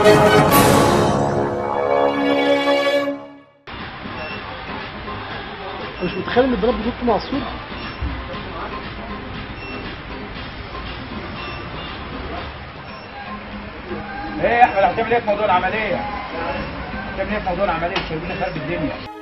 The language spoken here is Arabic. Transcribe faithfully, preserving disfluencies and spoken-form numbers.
مش متخيل ان البنات بتنط مع السور. ايه يا احمد هتعمل ايه في موضوع العمليه؟ هتعمل ايه في موضوع العمليه؟ شايفين خرب الدنيا.